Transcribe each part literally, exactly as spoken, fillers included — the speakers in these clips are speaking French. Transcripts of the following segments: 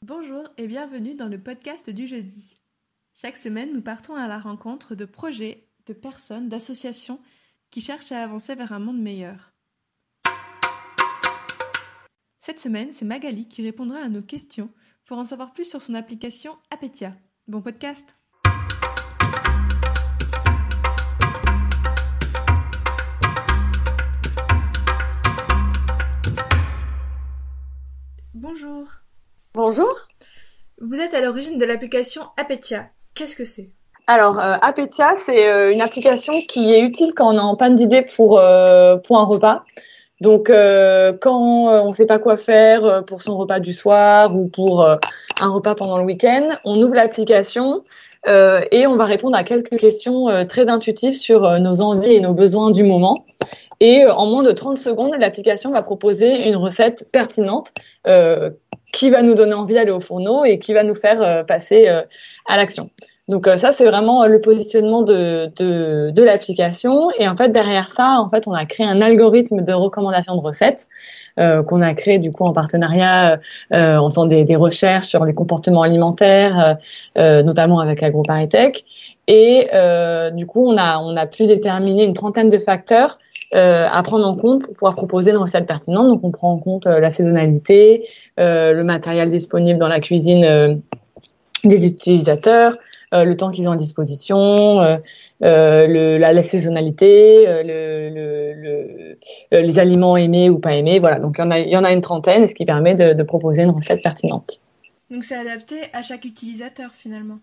Bonjour et bienvenue dans le podcast du jeudi. Chaque semaine, nous partons à la rencontre de projets, de personnes, d'associations qui cherchent à avancer vers un monde meilleur. Cette semaine, c'est Magali qui répondra à nos questions pour en savoir plus sur son application Apetia. Bon podcast! Bonjour. Bonjour. Vous êtes à l'origine de l'application Apetia. Qu'est-ce que c'est ? Alors, euh, Apetia, c'est euh, une application qui est utile quand on est en panne d'idées pour euh, pour un repas. Donc, euh, quand euh, on ne sait pas quoi faire euh, pour son repas du soir ou pour euh, un repas pendant le week-end, on ouvre l'application euh, et on va répondre à quelques questions euh, très intuitives sur euh, nos envies et nos besoins du moment. Et euh, en moins de trente secondes, l'application va proposer une recette pertinente euh, qui va nous donner envie d'aller au fourneau et qui va nous faire euh, passer euh, à l'action. Donc euh, ça, c'est vraiment le positionnement de, de, de l'application. Et en fait, derrière ça, en fait, on a créé un algorithme de recommandation de recettes euh, qu'on a créé du coup en partenariat euh, en faisant des, des recherches sur les comportements alimentaires, euh, notamment avec AgroParisTech. Et euh, du coup, on a, on a pu déterminer une trentaine de facteurs Euh, à prendre en compte pour pouvoir proposer une recette pertinente. Donc, on prend en compte euh, la saisonnalité, euh, le matériel disponible dans la cuisine euh, des utilisateurs, euh, le temps qu'ils ont à disposition, euh, euh, le, la, la saisonnalité, euh, le, le, le, euh, les aliments aimés ou pas aimés. Voilà, donc il y en a, il y en a une trentaine, ce qui permet de, de proposer une recette pertinente. Donc, c'est adapté à chaque utilisateur finalement.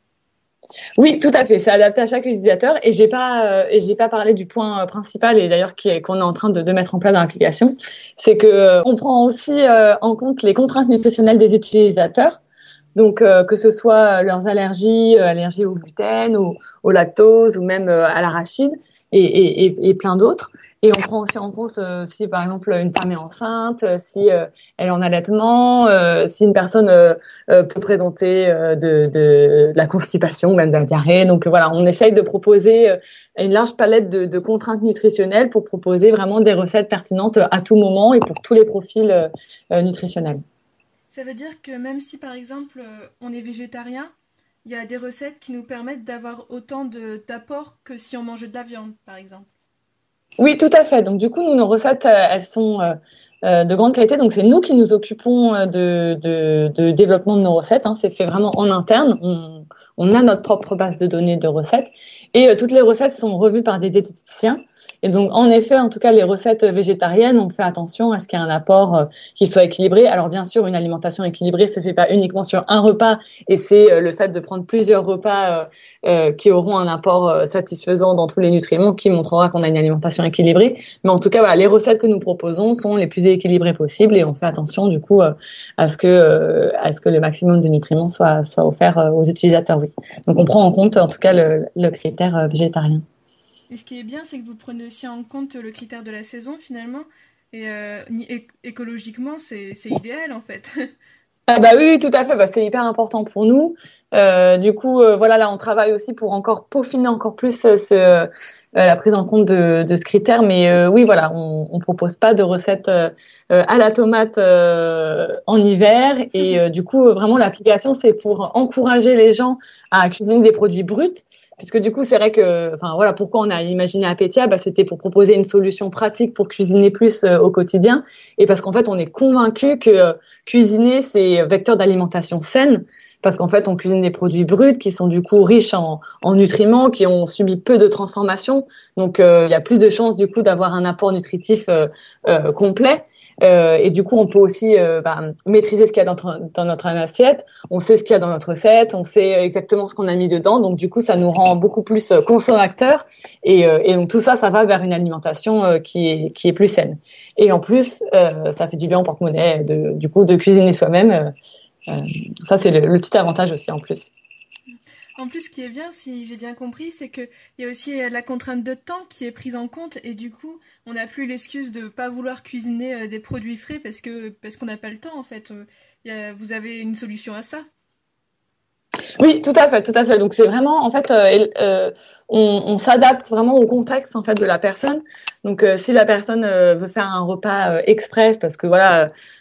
Oui, tout à fait. C'est adapté à chaque utilisateur et j'ai pas euh, et j'ai pas parlé du point principal et d'ailleurs qui est qu'on est en train de, de mettre en place dans l'application, c'est que euh, on prend aussi euh, en compte les contraintes nutritionnelles des utilisateurs. Donc euh, que ce soit leurs allergies, euh, allergies au gluten, au, au lactose ou même euh, à l'arachide et, et, et, et plein d'autres. Et on prend aussi en compte euh, si par exemple une femme est enceinte, euh, si euh, elle est en allaitement, euh, si une personne euh, euh, peut présenter euh, de, de, de la constipation, même de la diarrhée. Donc euh, voilà, on essaye de proposer euh, une large palette de, de contraintes nutritionnelles pour proposer vraiment des recettes pertinentes à tout moment et pour tous les profils euh, euh, nutritionnels. Ça veut dire que même si par exemple on est végétarien, il y a des recettes qui nous permettent d'avoir autant de, d'apports que si on mangeait de la viande, par exemple. Oui, tout à fait. Donc du coup, nous, nos recettes, euh, elles sont euh, euh, de grande qualité. Donc c'est nous qui nous occupons euh, de, de, de développement de nos recettes. Hein. C'est fait vraiment en interne. On, on a notre propre base de données de recettes. Et euh, toutes les recettes sont revues par des diététiciens. Et donc, en effet, en tout cas, les recettes végétariennes, on fait attention à ce qu'il y ait un apport euh, qui soit équilibré. Alors, bien sûr, une alimentation équilibrée se fait pas uniquement sur un repas, et c'est euh, le fait de prendre plusieurs repas euh, euh, qui auront un apport euh, satisfaisant dans tous les nutriments qui montrera qu'on a une alimentation équilibrée. Mais en tout cas, voilà, les recettes que nous proposons sont les plus équilibrées possibles, et on fait attention du coup euh, à ce que euh, à ce que le maximum de nutriments soit soit offert euh, aux utilisateurs. Oui. Donc, on prend en compte en tout cas le, le critère euh, végétarien. Et ce qui est bien, c'est que vous prenez aussi en compte le critère de la saison, finalement. Et euh, é- écologiquement, c'est, c'est idéal, en fait. Ah bah oui, tout à fait. Bah, c'est hyper important pour nous. Euh, du coup, euh, voilà, là, on travaille aussi pour encore peaufiner encore plus euh, ce, euh, la prise en compte de, de ce critère. Mais euh, oui, voilà, on, on propose pas de recettes euh, euh, à la tomate euh, en hiver. Et euh, du coup, vraiment, l'application, c'est pour encourager les gens à cuisiner des produits bruts. Puisque du coup, c'est vrai que, enfin voilà, pourquoi on a imaginé Apetia, bah, c'était pour proposer une solution pratique pour cuisiner plus euh, au quotidien, et parce qu'en fait, on est convaincu que euh, cuisiner, c'est vecteur d'alimentation saine, parce qu'en fait, on cuisine des produits bruts qui sont du coup riches en, en nutriments, qui ont subi peu de transformation, donc euh, il y a plus de chances du coup d'avoir un apport nutritif euh, euh, complet. Euh, et du coup, on peut aussi euh, bah, maîtriser ce qu'il y a dans notre, dans notre assiette. On sait ce qu'il y a dans notre recette, on sait exactement ce qu'on a mis dedans. Donc, du coup, ça nous rend beaucoup plus euh, consommateurs. Et, euh, et donc, tout ça, ça va vers une alimentation euh, qui est, qui est plus saine. Et en plus, euh, ça fait du bien au porte-monnaie, de, du coup, de cuisiner soi-même. Euh, euh, ça, c'est le, le petit avantage aussi en plus. En plus, ce qui est bien, si j'ai bien compris, c'est qu'il y a aussi la contrainte de temps qui est prise en compte. Et du coup, on n'a plus l'excuse de ne pas vouloir cuisiner des produits frais parce que parce qu'on n'a pas le temps, en fait. Il y a, vous avez une solution à ça? Oui, tout à fait, tout à fait. Donc c'est vraiment, en fait, euh, euh, on, on s'adapte vraiment au contexte en fait de la personne. Donc euh, si la personne euh, veut faire un repas euh, express, parce que voilà,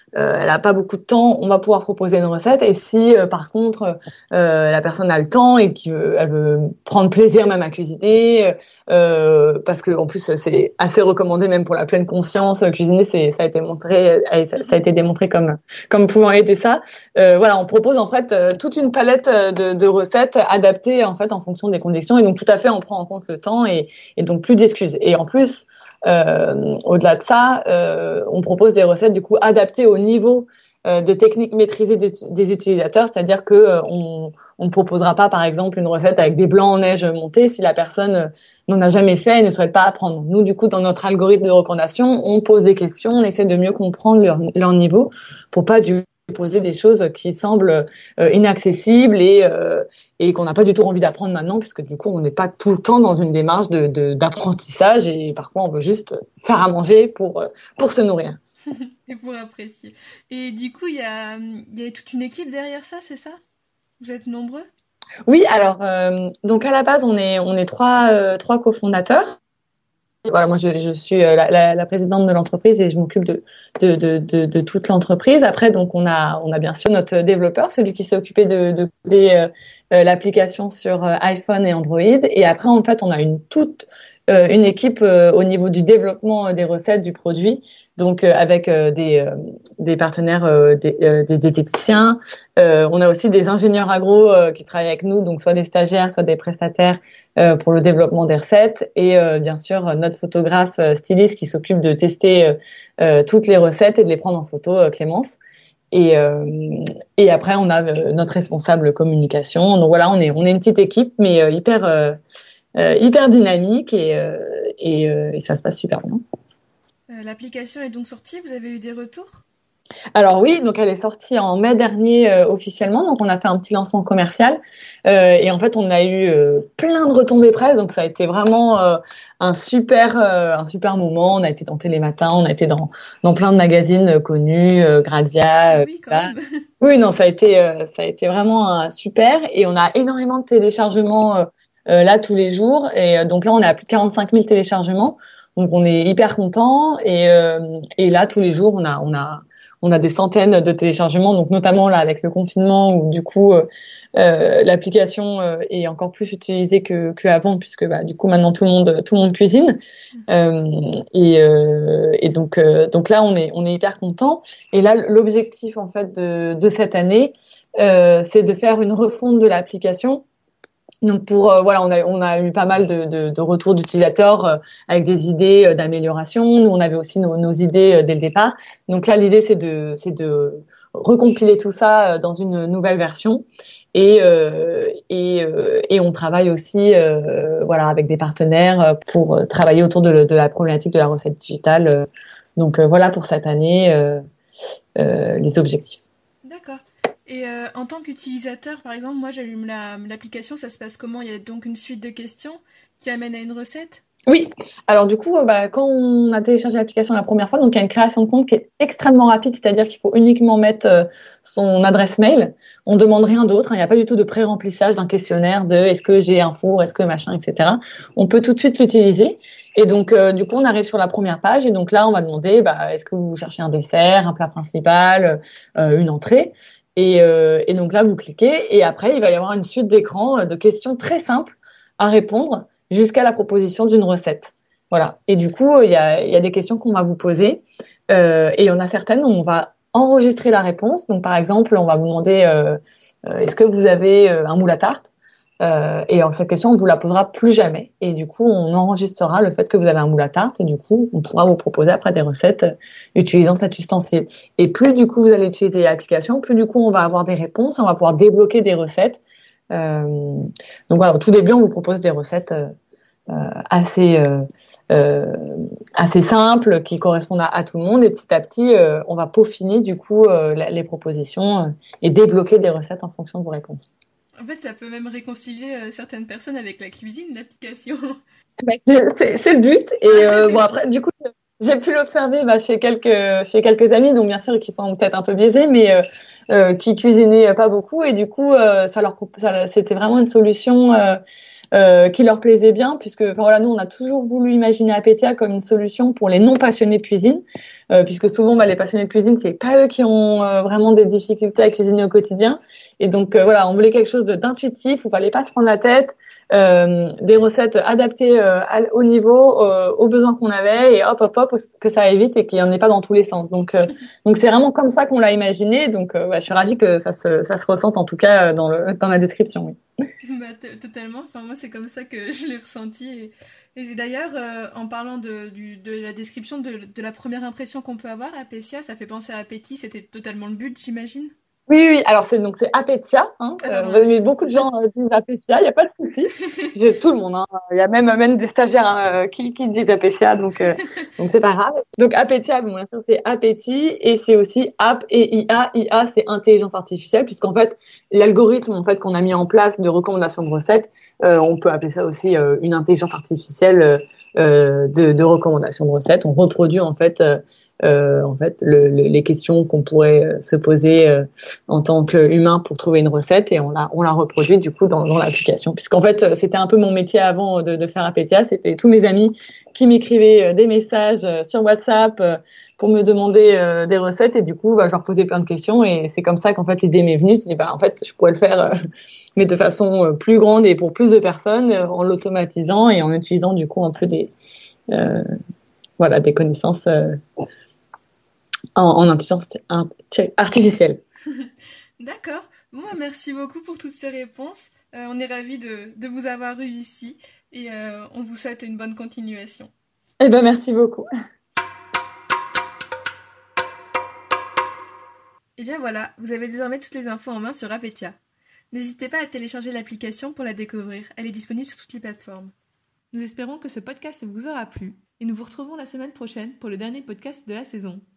euh, elle a pas beaucoup de temps, on va pouvoir proposer une recette. Et si euh, par contre euh, la personne a le temps et qu'elle veut prendre plaisir même à cuisiner, euh, parce que en plus c'est assez recommandé même pour la pleine conscience, cuisiner, c'est ça a été montré, ça a été démontré comme comme pouvant aider ça. Euh, voilà, on propose en fait euh, toute une palette de, de recettes adaptées en fait en fonction des conditions, et donc tout à fait on prend en compte le temps, et, et donc plus d'excuses. Et en plus, euh, au-delà de ça, euh, on propose des recettes du coup adaptées au niveau euh, de techniques maîtrisées des, des utilisateurs, c'est-à-dire que euh, on, on ne proposera pas par exemple une recette avec des blancs en neige montés si la personne euh, n'en a jamais fait et ne souhaite pas apprendre. Nous, du coup, dans notre algorithme de recommandation, on pose des questions, on essaie de mieux comprendre leur, leur niveau pour pas du poser des choses qui semblent euh, inaccessibles et, euh, et qu'on n'a pas du tout envie d'apprendre maintenant, puisque du coup on n'est pas tout le temps dans une démarche de, de, d'apprentissage, et parfois on veut juste faire à manger pour, pour se nourrir. Et pour apprécier. Et du coup, il y a, il y a toute une équipe derrière ça, c'est ça? Vous êtes nombreux? Oui, alors euh, donc à la base on est, on est trois, euh, trois cofondateurs. Voilà, moi je, je suis la, la, la présidente de l'entreprise et je m'occupe de, de, de, de, de toute l'entreprise. Après, donc on a, on a bien sûr notre développeur, celui qui s'est occupé de, de coder euh, l'application sur euh, iPhone et Android. Et après, en fait, on a une toute euh, une équipe euh, au niveau du développement des recettes du produit. Donc euh, avec euh, des, euh, des partenaires, euh, des, euh, des diététiciens. Euh, on a aussi des ingénieurs agro euh, qui travaillent avec nous, donc soit des stagiaires, soit des prestataires euh, pour le développement des recettes. Et euh, bien sûr notre photographe euh, styliste qui s'occupe de tester euh, euh, toutes les recettes et de les prendre en photo, euh, Clémence. Et, euh, et après on a euh, notre responsable communication. Donc voilà, on est on est une petite équipe, mais euh, hyper euh, euh, hyper dynamique, et, euh, et, euh, et ça se passe super bien. L'application est donc sortie, vous avez eu des retours? Alors oui, donc elle est sortie en mai dernier euh, officiellement, donc on a fait un petit lancement commercial euh, et en fait on a eu euh, plein de retombées presse, donc ça a été vraiment euh, un super euh, un super moment. On a été dans Télématin, on a été dans dans plein de magazines connus, euh, Grazia. Ah oui, quand même. Oui, non, ça a été euh, ça a été vraiment euh, super, et on a énormément de téléchargements euh, euh, là tous les jours, et euh, donc là on est à plus de quarante-cinq mille téléchargements. Donc on est hyper content, et euh, et là tous les jours on a on a on a des centaines de téléchargements, donc notamment là avec le confinement où du coup euh, euh, l'application euh, est encore plus utilisée que qu'avant, puisque bah du coup maintenant tout le monde tout le monde cuisine, euh, et euh, et donc euh, donc là on est on est hyper content. Et là l'objectif en fait de de cette année euh, c'est de faire une refonte de l'application. Donc pour euh, voilà, on a on a eu pas mal de de, de retours d'utilisateurs euh, avec des idées euh, d'amélioration. Nous on avait aussi nos, nos idées euh, dès le départ. Donc là l'idée c'est de c'est de recompiler tout ça euh, dans une nouvelle version, et euh, et euh, et on travaille aussi euh, voilà avec des partenaires pour euh, travailler autour de, le, de la problématique de la recette digitale. Donc euh, voilà pour cette année euh, euh, les objectifs. D'accord. Et euh, en tant qu'utilisateur, par exemple, moi j'allume la, l'application, ça se passe comment? Il y a donc une suite de questions qui amène à une recette? Oui, alors du coup, bah, quand on a téléchargé l'application la première fois, donc il y a une création de compte qui est extrêmement rapide, c'est-à-dire qu'il faut uniquement mettre euh, son adresse mail. On demande rien d'autre, hein, il n'y a pas du tout de pré-remplissage d'un questionnaire de est-ce que j'ai un four, est-ce que machin, et cetera. On peut tout de suite l'utiliser. Et donc euh, du coup, on arrive sur la première page, et donc là, on va demander bah, est-ce que vous cherchez un dessert, un plat principal, euh, une entrée. Et, euh, et donc là, vous cliquez, et après, il va y avoir une suite d'écrans de questions très simples à répondre jusqu'à la proposition d'une recette. Voilà. Et du coup, il y a, il y a des questions qu'on va vous poser, euh, et il y en a certaines où on va enregistrer la réponse. Donc, par exemple, on va vous demander euh, euh, est-ce que vous avez un moule à tarte, euh, et en cette question, on vous la posera plus jamais. Et du coup, on enregistrera le fait que vous avez un moule à tarte, et du coup, on pourra vous proposer après des recettes utilisant cet ustensile. Et plus du coup vous allez utiliser l'application, plus du coup on va avoir des réponses, on va pouvoir débloquer des recettes. Euh, donc voilà, au tout début, on vous propose des recettes euh, assez euh, euh, assez simples qui correspondent à, à tout le monde, et petit à petit, euh, on va peaufiner du coup euh, les propositions euh, et débloquer des recettes en fonction de vos réponses. En fait, ça peut même réconcilier euh, certaines personnes avec la cuisine, l'application. C'est, c'est le but. Et euh, bon après, du coup, j'ai pu l'observer bah, chez quelques chez quelques amis, donc bien sûr qui sont peut-être un peu biaisés, mais euh, euh, qui cuisinaient pas beaucoup, et du coup, euh, ça leur ça, c'était vraiment une solution. Euh, euh, qui leur plaisait bien, puisque enfin, voilà, nous on a toujours voulu imaginer Apetia comme une solution pour les non passionnés de cuisine, euh, puisque souvent bah, les passionnés de cuisine c'est pas eux qui ont euh, vraiment des difficultés à cuisiner au quotidien, et donc euh, voilà, on voulait quelque chose de- d'intuitif où il fallait pas se prendre la tête, euh, des recettes adaptées euh, à- au niveau, euh, aux besoins qu'on avait, et hop hop hop que ça aille vite et qu'il y en ait pas dans tous les sens. Donc euh, donc c'est vraiment comme ça qu'on l'a imaginé. Donc euh, ouais, je suis ravie que ça se ça se ressente en tout cas dans le dans la description. Oui. Bah, t- totalement. Enfin, moi, c'est comme ça que je l'ai ressenti. Et, et d'ailleurs, euh, en parlant de, du, de la description de, de la première impression qu'on peut avoir, Apecia, ça fait penser à appétit. C'était totalement le but, j'imagine. Oui, oui, oui. Alors c'est donc c'est Apetia. Hein. Ah, Euh, pardon, mais Apetia. beaucoup de gens euh, disent Apetia, il y a pas de souci. J'ai tout le monde. Hein. Il y a même même des stagiaires hein, qui qui disent Apetia, donc euh, donc c'est pas grave. Donc Apetia, bon, bien sûr c'est appétit et c'est aussi app et I A. I A c'est intelligence artificielle puisqu'en fait l'algorithme en fait qu'on a mis en place de recommandation de recettes, euh, on peut appeler ça aussi euh, une intelligence artificielle euh, de, de recommandation de recettes. On reproduit en fait euh, euh, en fait le, le, les questions qu'on pourrait euh, se poser euh, en tant qu'humain pour trouver une recette et on la on la reproduit du coup dans, dans l'application, puisqu'en fait c'était un peu mon métier avant de, de faire Apetia, c'était tous mes amis qui m'écrivaient des messages sur WhatsApp pour me demander euh, des recettes et du coup bah, je leur posais plein de questions et c'est comme ça qu'en fait l'idée m'est venue. Je dis bah en fait je pourrais le faire euh, mais de façon euh, plus grande et pour plus de personnes euh, en l'automatisant et en utilisant du coup un peu des euh, voilà des connaissances euh, en, en intelligence artificielle. D'accord. Bon, bah, merci beaucoup pour toutes ces réponses. Euh, on est ravis de, de vous avoir eu ici et euh, on vous souhaite une bonne continuation. Eh ben merci beaucoup. Et bien voilà, vous avez désormais toutes les infos en main sur Apetia. N'hésitez pas à télécharger l'application pour la découvrir, elle est disponible sur toutes les plateformes. Nous espérons que ce podcast vous aura plu et nous vous retrouvons la semaine prochaine pour le dernier podcast de la saison.